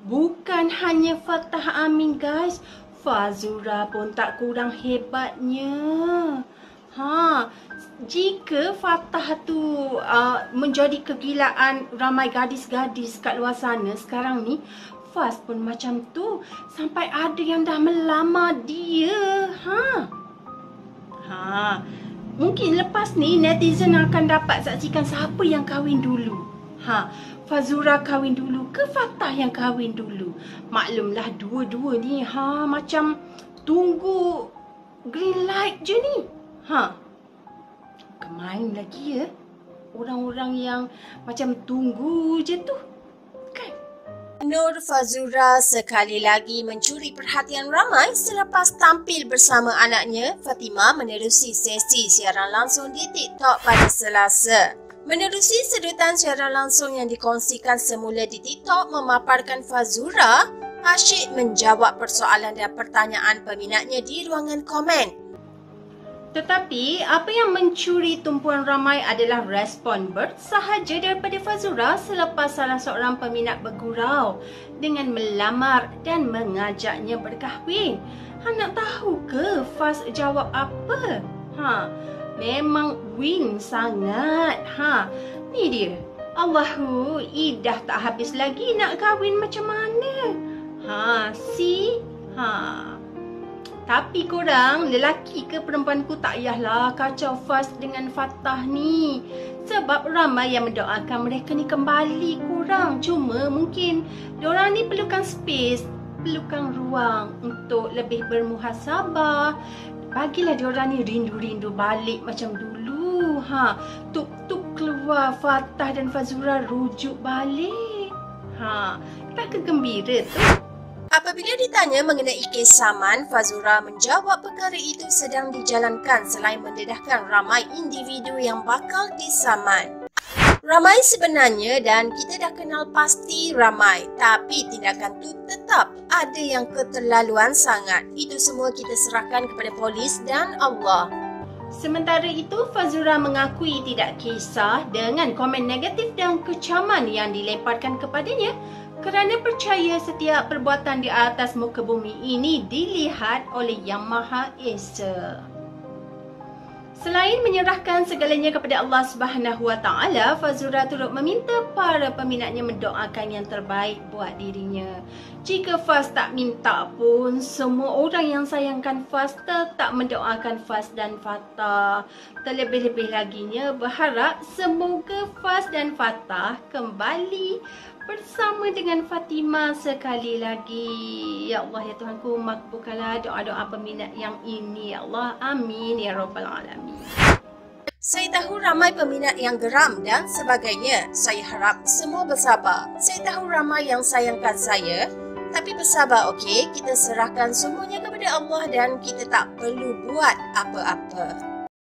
Bukan hanya Fatah Amin guys, Fazura pun tak kurang hebatnya. Jika Fatah tu menjadi kegilaan ramai gadis-gadis kat luar sana sekarang ni, Faz pun macam tu. Sampai ada yang dah melamar dia. Mungkin lepas ni netizen akan dapat saksikan siapa yang kahwin dulu. Fazura kahwin dulu ke Fatah yang kahwin dulu? Maklumlah dua-dua ni macam tunggu green light je ni. Kemain lagi ya orang-orang yang macam tunggu je tu. Kan? Nur Fazura sekali lagi mencuri perhatian ramai selepas tampil bersama anaknya Fatimah menerusi sesi siaran langsung di TikTok pada Selasa. Menerusi sedutan siaran langsung yang dikongsikan semula di TikTok memaparkan Fazura asyik menjawab persoalan dan pertanyaan peminatnya di ruangan komen. Tetapi apa yang mencuri tumpuan ramai adalah respon bersahaja daripada Fazura selepas salah seorang peminat bergurau dengan melamar dan mengajaknya berkahwin. Nak tahu ke Faz jawab apa? Memang win sangat. Ni dia. Allahu, Idah tak habis lagi nak kahwin macam mana? Tapi korang, lelaki ke perempuanku, tak payahlah kacau Faz dengan Fatah ni. Sebab ramai yang mendoakan mereka ni kembali korang. Cuma mungkin diorang ni perlukan space, perlukan ruang untuk lebih bermuhasabah. Bagilah diorang ni rindu-rindu balik macam dulu. Tuk-tuk keluar Fatah dan Fazura rujuk balik. Tak kegembira tu. Apabila ditanya mengenai kes saman, Fazura menjawab perkara itu sedang dijalankan selain mendedahkan ramai individu yang bakal disaman. Ramai sebenarnya dan kita dah kenal pasti ramai, tapi tindakan tu tetap ada yang keterlaluan sangat. Itu semua kita serahkan kepada polis dan Allah. Sementara itu, Fazura mengakui tidak kisah dengan komen negatif dan kecaman yang dilemparkan kepadanya kerana percaya setiap perbuatan di atas muka bumi ini dilihat oleh Yang Maha Esa. Selain menyerahkan segalanya kepada Allah Subhanahu Wa Taala, Fazura turut meminta para peminatnya mendoakan yang terbaik buat dirinya. Jika Faz tak minta pun, semua orang yang sayangkan Faz tetap mendoakan Faz dan Fatah. Terlebih-lebih laginya berharap semoga Faz dan Fatah kembali bersama dengan Fatimah sekali lagi. Ya Allah, ya Tuhanku, makbulkanlah doa-doa peminat yang ini. Ya Allah, amin ya Rabbal Alamin. Saya tahu ramai peminat yang geram dan sebagainya. Saya harap semua bersabar. Saya tahu ramai yang sayangkan saya, tapi bersabar, okey? Kita serahkan semuanya kepada Allah dan kita tak perlu buat apa-apa.